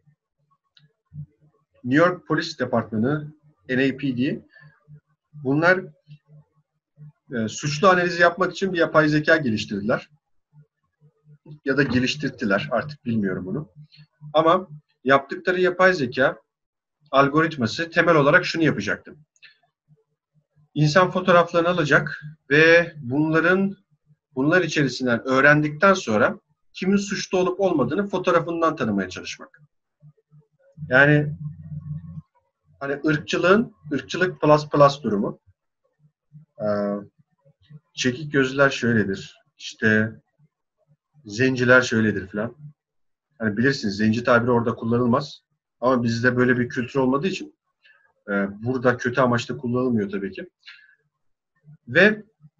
New York Polis Departmanı, N A P D, bunlar e, suçlu analizi yapmak için bir yapay zeka geliştirdiler. Ya da geliştirdiler, artık bilmiyorum bunu. Ama yaptıkları yapay zeka algoritması temel olarak şunu yapacaktı. İnsan fotoğraflarını alacak ve bunların bunlar içerisinden öğrendikten sonra kimin suçlu olup olmadığını fotoğrafından tanımaya çalışmak. Yani hani ırkçılığın, ırkçılık plus plus durumu. Ee, çekik gözlüler şöyledir. İşte zenciler şöyledir falan. Hani bilirsiniz zenci tabiri orada kullanılmaz. Ama bizde böyle bir kültür olmadığı için e, burada kötü amaçla kullanılmıyor tabii ki. Ve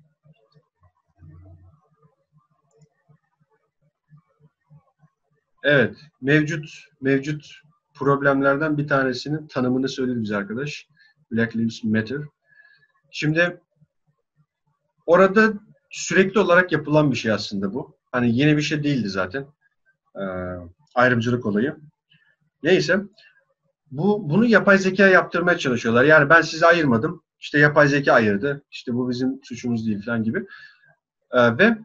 evet, mevcut mevcut problemlerden bir tanesinin tanımını söyledi bize arkadaş. Black Lives Matter. Şimdi orada sürekli olarak yapılan bir şey aslında bu. Hani yeni bir şey değildi zaten. Ee, ayrımcılık olayı. Neyse. Bu, bunu yapay zeka yaptırmaya çalışıyorlar. Yani ben sizi ayırmadım. İşte yapay zeka ayırdı. İşte bu bizim suçumuz değil falan gibi. Ee, ve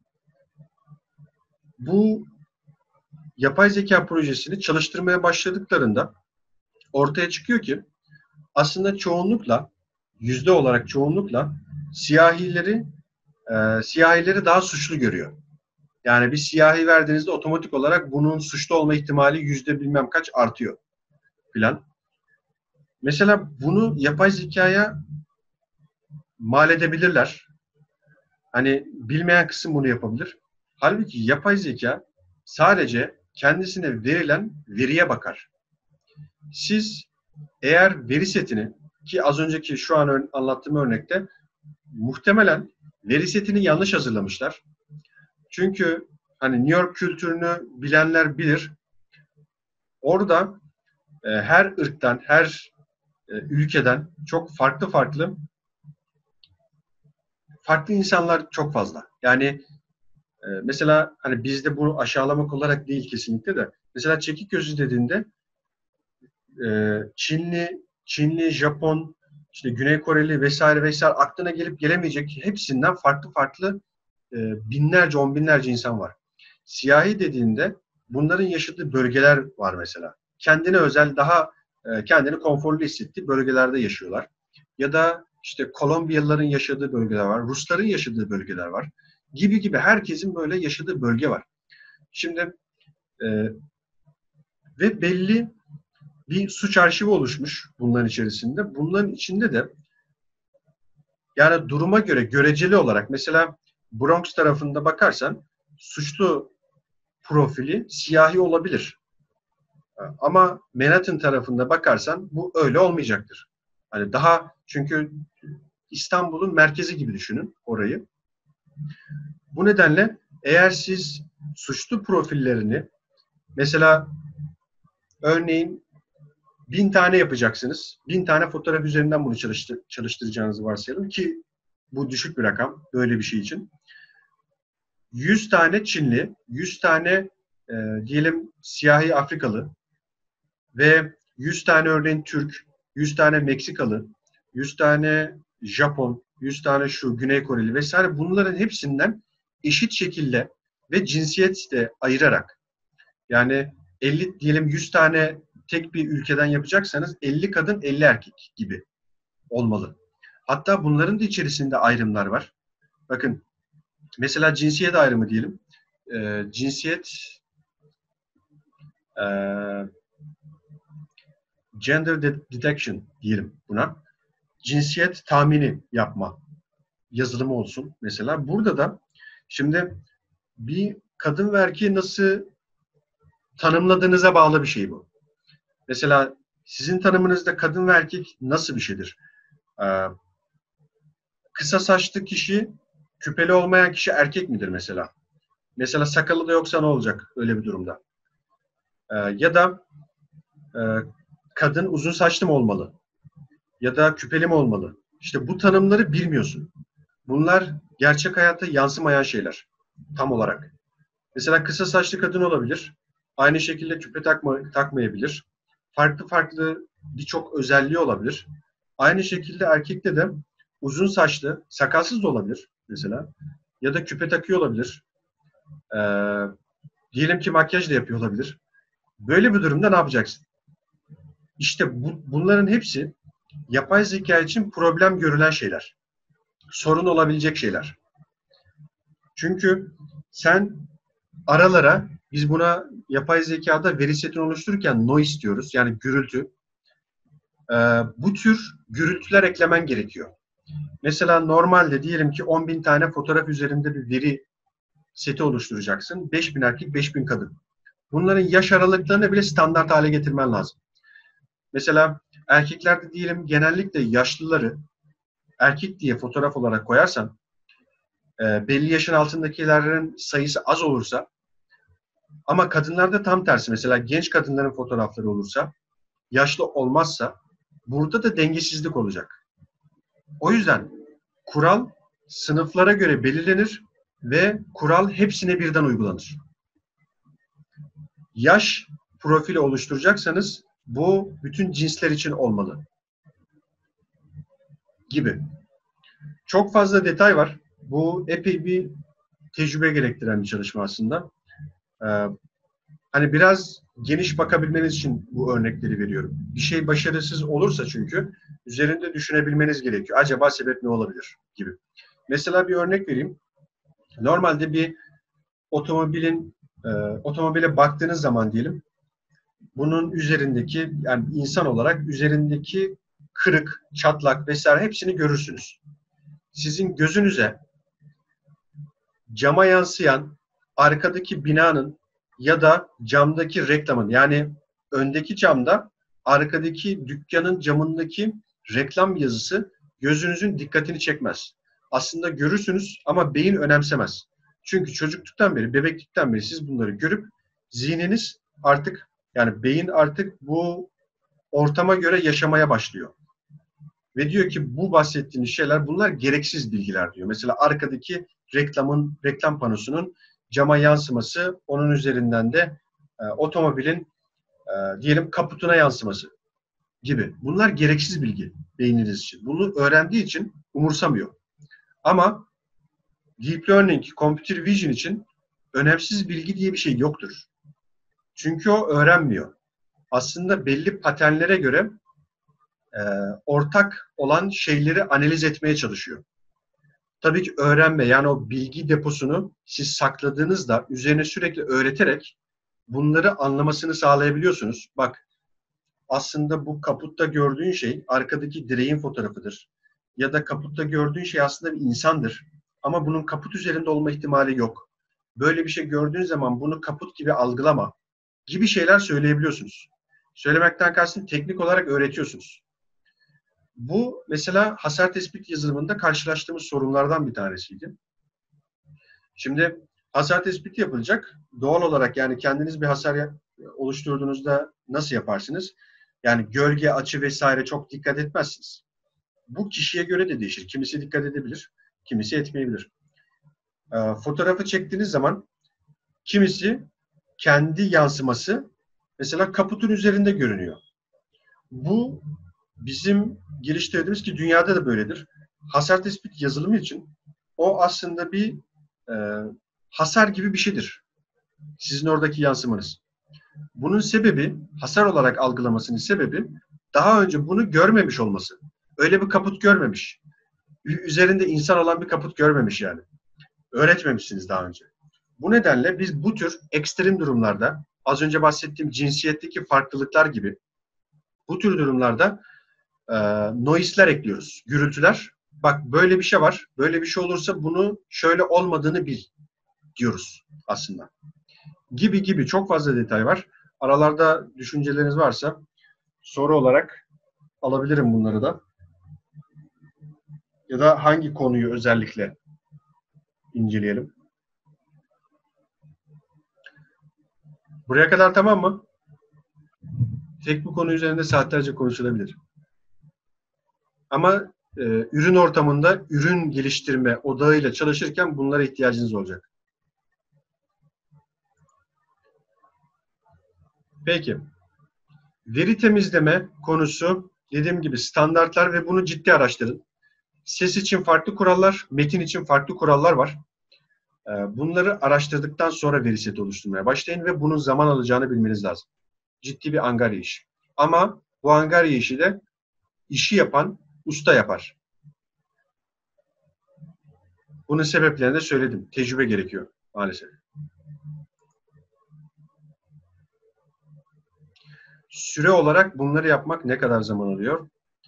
bu yapay zeka projesini çalıştırmaya başladıklarında ortaya çıkıyor ki aslında çoğunlukla, yüzde olarak çoğunlukla siyahileri e, siyahileri daha suçlu görüyor. Yani bir siyahi verdiğinizde otomatik olarak bunun suçlu olma ihtimali yüzde bilmem kaç artıyor filan. Mesela bunu yapay zekaya mal edebilirler. Hani bilmeyen kısım bunu yapabilir. Halbuki yapay zeka sadece kendisine verilen veriye bakar. Siz eğer veri setini, ki az önceki şu an anlattığım örnekte muhtemelen veri setini yanlış hazırlamışlar. Çünkü hani New York kültürünü bilenler bilir. Orada e, her ırktan, her e, ülkeden çok farklı farklı farklı insanlar çok fazla. Yani e, mesela hani bizde bu aşağılamak olarak değil kesinlikle de. Mesela çekik gözü dediğinde e, Çinli, Çinli, Japon, işte Güney Koreli vesaire vesaire aklına gelip gelemeyecek hepsinden farklı farklı e, binlerce, on binlerce insan var. Siyahi dediğinde bunların yaşadığı bölgeler var mesela. Kendine özel, daha e, kendini konforlu hissettiği bölgelerde yaşıyorlar. Ya da işte Kolombiyalıların yaşadığı bölgeler var, Rusların yaşadığı bölgeler var. Gibi gibi herkesin böyle yaşadığı bölge var. Şimdi e, ve belli bir suç arşivi oluşmuş bunların içerisinde. Bunların içinde de yani duruma göre göreceli olarak mesela Bronx tarafında bakarsan suçlu profili siyahi olabilir. Ama Manhattan tarafında bakarsan bu öyle olmayacaktır. Hani daha çünkü İstanbul'un merkezi gibi düşünün orayı. Bu nedenle eğer siz suçlu profillerini mesela örneğin bin tane yapacaksınız. Bin tane fotoğraf üzerinden bunu çalıştır, çalıştıracağınızı varsayalım ki bu düşük bir rakam böyle bir şey için. yüz tane Çinli, yüz tane e, diyelim siyahi Afrikalı ve yüz tane örneğin Türk, yüz tane Meksikalı, yüz tane Japon, yüz tane şu Güney Koreli vesaire bunların hepsinden eşit şekilde ve cinsiyet de ayırarak yani elli diyelim yüz tane tek bir ülkeden yapacaksanız elli kadın elli erkek gibi olmalı. Hatta bunların da içerisinde ayrımlar var. Bakın mesela cinsiyet ayrımı diyelim. Ee, cinsiyet e, gender detection diyelim buna. Cinsiyet tahmini yapma yazılımı olsun mesela. Burada da şimdi bir kadın ve erkeği nasıl tanımladığınıza bağlı bir şey bu. Mesela sizin tanımınızda kadın ve erkek nasıl bir şeydir? Ee, kısa saçlı kişi, küpeli olmayan kişi erkek midir mesela? Mesela sakalı da yoksa ne olacak öyle bir durumda? Ee, ya da e, kadın uzun saçlı mı olmalı? Ya da küpeli mi olmalı? İşte bu tanımları bilmiyorsun. Bunlar gerçek hayata yansımayan şeyler. Tam olarak. Mesela kısa saçlı kadın olabilir. Aynı şekilde küpe takma, takmayabilir. Farklı farklı birçok özelliği olabilir. Aynı şekilde erkekte de uzun saçlı, sakalsız da olabilir mesela. Ya da küpe takıyor olabilir. Ee, diyelim ki makyaj da yapıyor olabilir. Böyle bir durumda ne yapacaksın? İşte bu, bunların hepsi yapay zeka için problem görülen şeyler. Sorun olabilecek şeyler. Çünkü sen aralara, biz buna yapay zekada veri setini oluştururken noise diyoruz. Yani gürültü. Ee, bu tür gürültüler eklemen gerekiyor. Mesela normalde diyelim ki on bin tane fotoğraf üzerinde bir veri seti oluşturacaksın. beş bin erkek, beş bin kadın. Bunların yaş aralıklarını bile standart hale getirmen lazım. Mesela erkeklerde diyelim genellikle yaşlıları erkek diye fotoğraf olarak koyarsan e, belli yaşın altındakilerin sayısı az olursa ama kadınlarda tam tersi. Mesela genç kadınların fotoğrafları olursa yaşlı olmazsa burada da dengesizlik olacak. O yüzden kural sınıflara göre belirlenir ve kural hepsine birden uygulanır. Yaş profili oluşturacaksanız bu bütün cinsler için olmalı gibi. Çok fazla detay var. Bu epey bir tecrübe gerektiren bir çalışma aslında. Ee, hani biraz geniş bakabilmeniz için bu örnekleri veriyorum. Bir şey başarısız olursa çünkü üzerinde düşünebilmeniz gerekiyor. Acaba sebep ne olabilir gibi. Mesela bir örnek vereyim. Normalde bir otomobilin e, otomobile baktığınız zaman diyelim, bunun üzerindeki, yani insan olarak üzerindeki kırık, çatlak vesaire hepsini görürsünüz. Sizin gözünüze cama yansıyan arkadaki binanın ya da camdaki reklamın, yani öndeki camda arkadaki dükkanın camındaki reklam yazısı gözünüzün dikkatini çekmez. Aslında görürsünüz ama beyin önemsemez. Çünkü çocukluktan beri, bebeklikten beri siz bunları görüp zihniniz artık, yani beyin artık bu ortama göre yaşamaya başlıyor. Ve diyor ki bu bahsettiğiniz şeyler, bunlar gereksiz bilgiler diyor. Mesela arkadaki reklamın, reklam panosunun cama yansıması, onun üzerinden de e, otomobilin e, diyelim kaputuna yansıması gibi. Bunlar gereksiz bilgi beyniniz için. Bunu öğrendiği için umursamıyor. Ama Deep Learning, Computer Vision için önemsiz bilgi diye bir şey yoktur. Çünkü o öğrenmiyor. Aslında belli paternlere göre e, ortak olan şeyleri analiz etmeye çalışıyor. Tabii ki öğrenme, yani o bilgi deposunu siz sakladığınızda üzerine sürekli öğreterek bunları anlamasını sağlayabiliyorsunuz. Bak, aslında bu kaputta gördüğün şey arkadaki direğin fotoğrafıdır. Ya da kaputta gördüğün şey aslında bir insandır. Ama bunun kaput üzerinde olma ihtimali yok. Böyle bir şey gördüğün zaman bunu kaput gibi algılama gibi şeyler söyleyebiliyorsunuz. Söylemekten kastım teknik olarak öğretiyorsunuz. Bu mesela hasar tespit yazılımında karşılaştığımız sorunlardan bir tanesiydi. Şimdi hasar tespiti yapılacak. Doğal olarak, yani kendiniz bir hasar oluşturduğunuzda nasıl yaparsınız? Yani gölge, açı vesaire çok dikkat etmezsiniz. Bu kişiye göre de değişir. Kimisi dikkat edebilir, kimisi etmeyebilir. E, fotoğrafı çektiğiniz zaman kimisi kendi yansıması mesela kaputun üzerinde görünüyor. Bu bizim geliştirdiğimiz, ki dünyada da böyledir, hasar tespit yazılımı için o aslında bir e, hasar gibi bir şeydir. Sizin oradaki yansımanız. Bunun sebebi, hasar olarak algılamasının sebebi, daha önce bunu görmemiş olması. Öyle bir kaput görmemiş. Üzerinde insan olan bir kaput görmemiş yani. Öğretmemişsiniz daha önce. Bu nedenle biz bu tür ekstrem durumlarda, az önce bahsettiğim cinsiyetteki farklılıklar gibi, bu tür durumlarda e, noise'ler ekliyoruz. Gürültüler. Bak, böyle bir şey var. Böyle bir şey olursa bunu şöyle olmadığını bil diyoruz aslında. Gibi gibi çok fazla detay var. Aralarda düşünceleriniz varsa soru olarak alabilirim bunları da. Ya da hangi konuyu özellikle inceleyelim? Buraya kadar tamam mı? Tek bu konu üzerinde saatlerce konuşulabilir. Ama e, ürün ortamında ürün geliştirme odağıyla çalışırken bunlara ihtiyacınız olacak. Peki. Veri temizleme konusu, dediğim gibi, standartlar ve bunu ciddi araştırın. Ses için farklı kurallar, metin için farklı kurallar var. Bunları araştırdıktan sonra veri seti oluşturmaya başlayın ve bunun zaman alacağını bilmeniz lazım. Ciddi bir angarya işi. Ama bu angarya işi de işi yapan usta yapar. Bunun sebeplerini de söyledim. Tecrübe gerekiyor maalesef. Süre olarak bunları yapmak ne kadar zaman alıyor?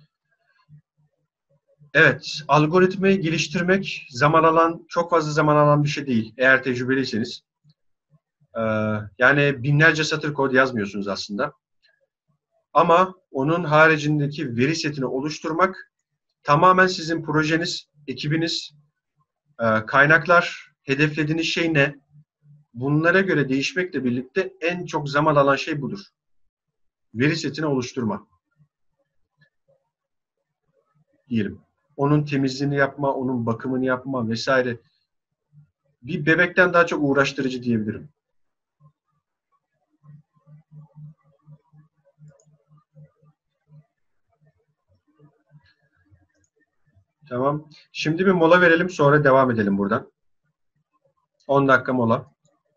Evet, algoritmayı geliştirmek zaman alan, çok fazla zaman alan bir şey değil eğer tecrübeliyseniz. Ee, yani binlerce satır kod yazmıyorsunuz aslında. Ama onun haricindeki veri setini oluşturmak tamamen sizin projeniz, ekibiniz, e, kaynaklar, hedeflediğiniz şey ne? Bunlara göre değişmekle birlikte en çok zaman alan şey budur. Veri setini oluşturma diyelim. onun temizliğini yapma, onun bakımını yapma vesaire. Bir bebekten daha çok uğraştırıcı diyebilirim. Tamam. Şimdi bir mola verelim, sonra devam edelim buradan. on dakika mola.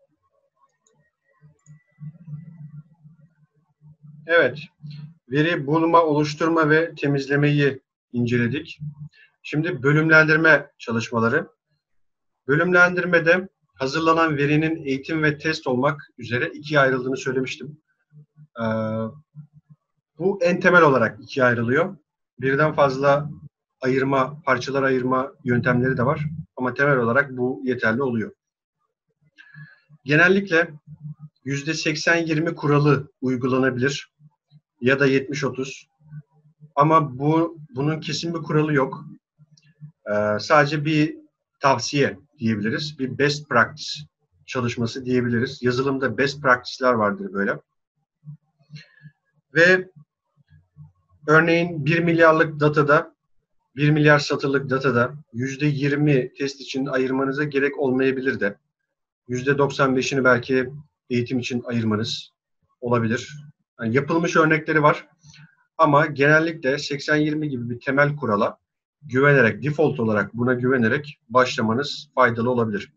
Evet. Veri bulma, oluşturma ve temizlemeyi inceledik. Şimdi bölümlendirme çalışmaları. Bölümlendirmede hazırlanan verinin eğitim ve test olmak üzere ikiye ayrıldığını söylemiştim. Ee, bu en temel olarak ikiye ayrılıyor. Birden fazla ayırma, parçalar ayırma yöntemleri de var. Ama temel olarak bu yeterli oluyor. Genellikle yüzde seksen yirmi kuralı uygulanabilir ya da yetmiş otuz. Ama bu bunun kesin bir kuralı yok. Ee, sadece bir tavsiye diyebiliriz. Bir best practice çalışması diyebiliriz. Yazılımda best practice'ler vardır böyle. Ve örneğin bir milyarlık datada, bir milyar satırlık datada yüzde yirmi test için ayırmanıza gerek olmayabilir de yüzde doksan beşini belki eğitim için ayırmanız olabilir. Yani yapılmış örnekleri var ama genellikle seksen yirmi gibi bir temel kurala güvenerek, default olarak buna güvenerek başlamanız faydalı olabilir.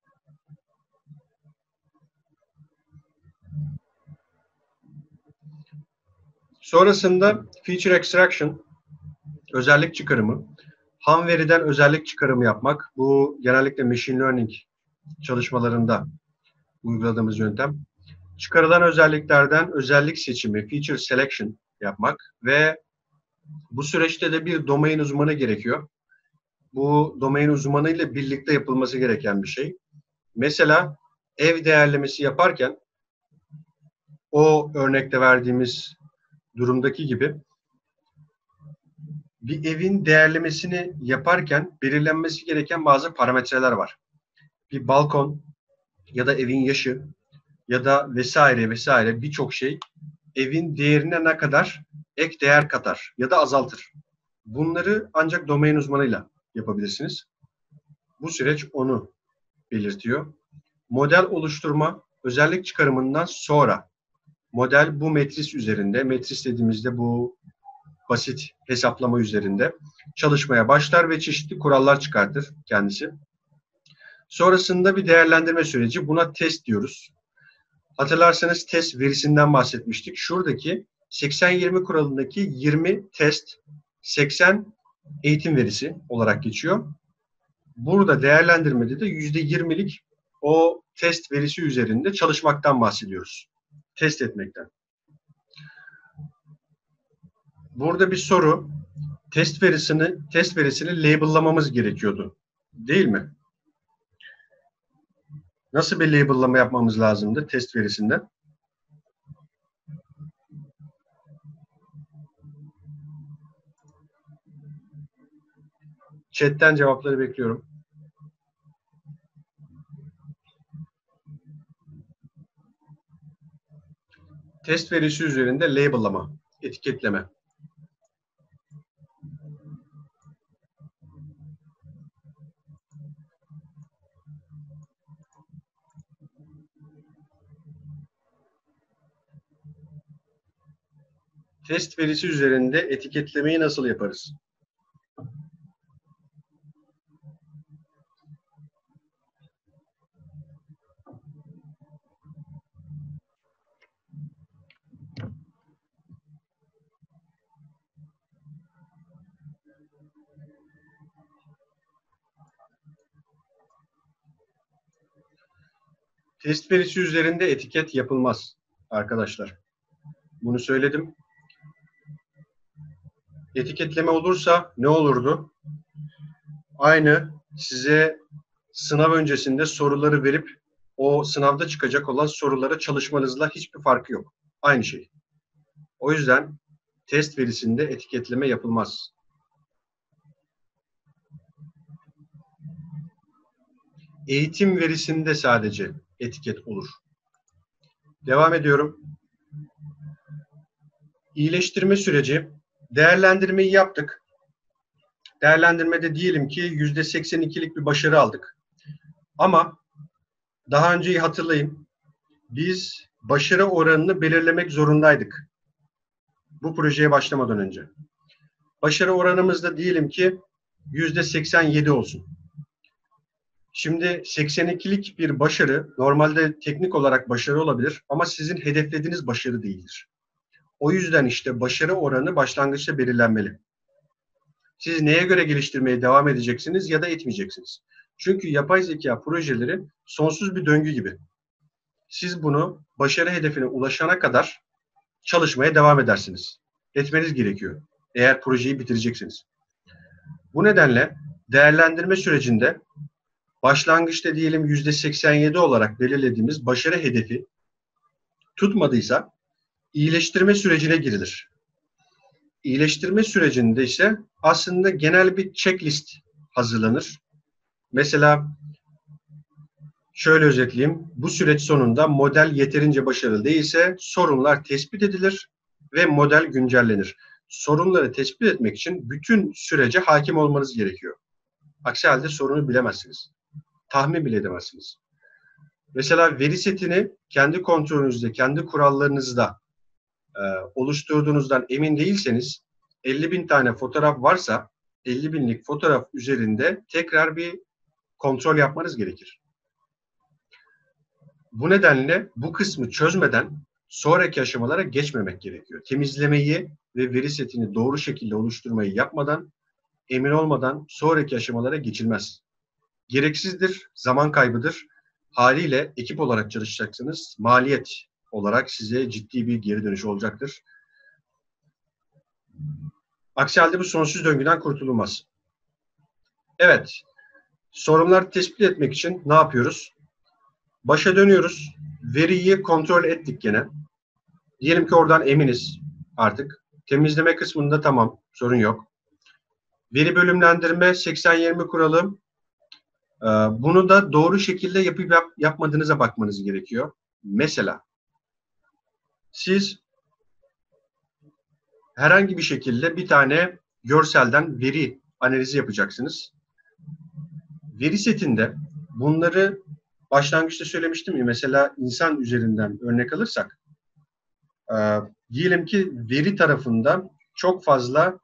Sonrasında feature extraction, özellik çıkarımı. Ham veriden özellik çıkarımı yapmak. Bu genellikle machine learning çalışmalarında uyguladığımız yöntem. Çıkarılan özelliklerden özellik seçimi, feature selection yapmak ve bu süreçte de bir domain uzmanı gerekiyor. Bu domain uzmanıyla birlikte yapılması gereken bir şey. Mesela ev değerlemesi yaparken o örnekte verdiğimiz durumdaki gibi bir evin değerlemesini yaparken belirlenmesi gereken bazı parametreler var. Bir balkon ya da evin yaşı ya da vesaire vesaire birçok şey evin değerine ne kadar ek değer katar ya da azaltır. Bunları ancak domain uzmanıyla yapabilirsiniz. Bu süreç onu belirtiyor. Model oluşturma, özellik çıkarımından sonra model bu metris üzerinde, metris dediğimizde bu basit hesaplama üzerinde çalışmaya başlar ve çeşitli kurallar çıkartır kendisi. Sonrasında bir değerlendirme süreci. Buna test diyoruz. Hatırlarsanız test verisinden bahsetmiştik. Şuradaki seksen yirmi kuralındaki yirmi test, seksen eğitim verisi olarak geçiyor. Burada değerlendirmede de yüzde yirmilik o test verisi üzerinde çalışmaktan bahsediyoruz. Test etmekten. Burada bir soru. Test verisini, test verisini label'lamamız gerekiyordu. Değil mi? Nasıl bir label'lama yapmamız lazımdı test verisinden? Chat'ten cevapları bekliyorum. Test verisi üzerinde label'lama, etiketleme. Test verisi üzerinde etiketlemeyi nasıl yaparız? Test verisi üzerinde etiket yapılmaz arkadaşlar. Bunu söyledim. Etiketleme olursa ne olurdu? Aynı size sınav öncesinde soruları verip o sınavda çıkacak olan sorulara çalışmanızla hiçbir farkı yok. Aynı şey. O yüzden test verisinde etiketleme yapılmaz. Eğitim verisinde sadece etiket olur. Devam ediyorum. İyileştirme süreci. Değerlendirmeyi yaptık. Değerlendirmede diyelim ki yüzde seksen ikilik bir başarı aldık. Ama daha önceyi hatırlayın. Biz başarı oranını belirlemek zorundaydık. Bu projeye başlamadan önce. Başarı oranımız da diyelim ki yüzde seksen yedi olsun. Şimdi seksen ikilik bir başarı normalde teknik olarak başarı olabilir ama sizin hedeflediğiniz başarı değildir. O yüzden işte başarı oranı başlangıçta belirlenmeli. Siz neye göre geliştirmeye devam edeceksiniz ya da etmeyeceksiniz. Çünkü yapay zeka projeleri sonsuz bir döngü gibi. Siz bunu başarı hedefine ulaşana kadar çalışmaya devam edersiniz. Etmeniz gerekiyor. Eğer projeyi bitireceksiniz. Bu nedenle değerlendirme sürecinde başlangıçta diyelim yüzde seksen yedi olarak belirlediğimiz başarı hedefi tutmadıysa iyileştirme sürecine girilir. İyileştirme sürecinde ise aslında genel bir checklist hazırlanır. Mesela şöyle özetleyeyim. Bu süreç sonunda model yeterince başarılı değilse sorunlar tespit edilir ve model güncellenir. Sorunları tespit etmek için bütün sürece hakim olmanız gerekiyor. Aksi halde sorunu bilemezsiniz. Tahmin bile edemezsiniz. Mesela veri setini kendi kontrolünüzde, kendi kurallarınızda e, oluşturduğunuzdan emin değilseniz elli bin tane fotoğraf varsa elli binlik fotoğraf üzerinde tekrar bir kontrol yapmanız gerekir. Bu nedenle bu kısmı çözmeden sonraki aşamalara geçmemek gerekiyor. Temizlemeyi ve veri setini doğru şekilde oluşturmayı yapmadan, emin olmadan sonraki aşamalara geçilmez. Gereksizdir, zaman kaybıdır. Haliyle ekip olarak çalışacaksınız. Maliyet olarak size ciddi bir geri dönüş olacaktır. Aksi halde bu sonsuz döngüden kurtulunmaz. Evet, sorunları tespit etmek için ne yapıyoruz? Başa dönüyoruz. Veriyi kontrol ettik gene. Diyelim ki oradan eminiz artık. Temizleme kısmında tamam, sorun yok. Veri bölümlendirme seksen yirmi kuralı. Bunu da doğru şekilde yapıp yap, yapmadığınıza bakmanız gerekiyor. Mesela siz herhangi bir şekilde bir tane görselden veri analizi yapacaksınız. Veri setinde bunları başlangıçta söylemiştim ya, mesela insan üzerinden örnek alırsak e, diyelim ki veri tarafında çok fazla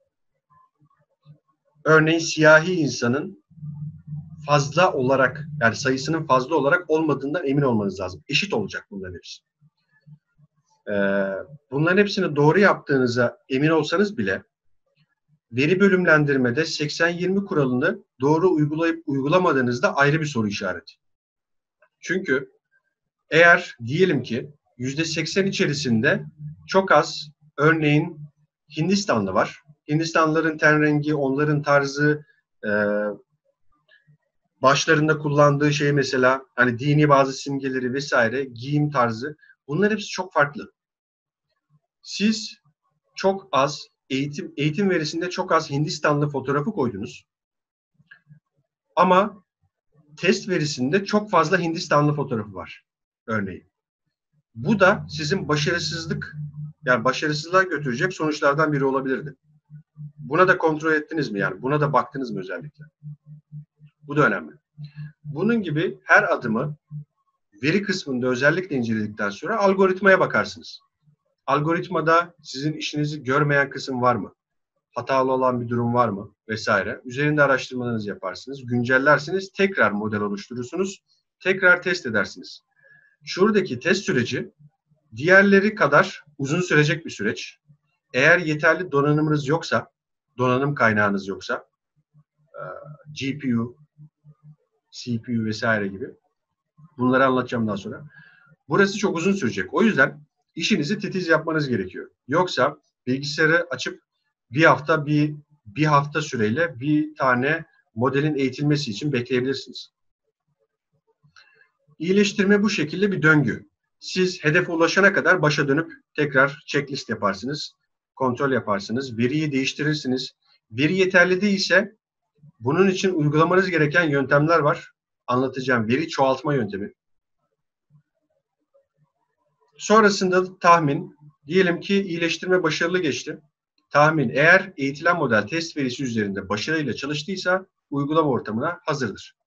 örneğin siyahi insanın fazla olarak yani sayısının fazla olarak olmadığından emin olmanız lazım. Eşit olacak bunların hepsi. Ee, bunların hepsini doğru yaptığınıza emin olsanız bile veri bölümlendirmede seksen yirmi kuralını doğru uygulayıp uygulamadığınızda ayrı bir soru işareti. Çünkü eğer diyelim ki yüzde seksen içerisinde çok az örneğin Hindistanlı var. Hindistanlıların ten rengi, onların tarzı, e, başlarında kullandığı şey mesela hani dini bazı simgeleri vesaire, giyim tarzı, bunlar hepsi çok farklı. Siz çok az eğitim eğitim verisinde çok az Hindistanlı fotoğrafı koydunuz. Ama test verisinde çok fazla Hindistanlı fotoğrafı var örneğin. Bu da sizin başarısızlık yani başarısızlığa götürecek sonuçlardan biri olabilirdi. Buna da kontrol ettiniz mi yani? Buna da baktınız mı özellikle? Bu da önemli. Bunun gibi her adımı veri kısmında özellikle inceledikten sonra algoritmaya bakarsınız. Algoritmada sizin işinizi görmeyen kısım var mı? Hatalı olan bir durum var mı? Vesaire. Üzerinde araştırmalarınızı yaparsınız, güncellersiniz, tekrar model oluşturursunuz, tekrar test edersiniz. Şuradaki test süreci diğerleri kadar uzun sürecek bir süreç. Eğer yeterli donanımınız yoksa, donanım kaynağınız yoksa, G P U, C P U vesaire gibi, bunları anlatacağım daha sonra. Burası çok uzun sürecek. O yüzden işinizi titiz yapmanız gerekiyor. Yoksa bilgisayarı açıp bir hafta bir bir hafta süreyle bir tane modelin eğitilmesi için bekleyebilirsiniz. İyileştirme bu şekilde bir döngü. Siz hedefe ulaşana kadar başa dönüp tekrar checklist yaparsınız, kontrol yaparsınız, veriyi değiştirirsiniz. Veri yeterli değilse bunun için uygulamanız gereken yöntemler var. Anlatacağım. Veri çoğaltma yöntemi. Sonrasında tahmin. Diyelim ki iyileştirme başarılı geçti. tahmin. Eğer eğitilen model test verisi üzerinde başarıyla çalıştıysa uygulama ortamına hazırdır.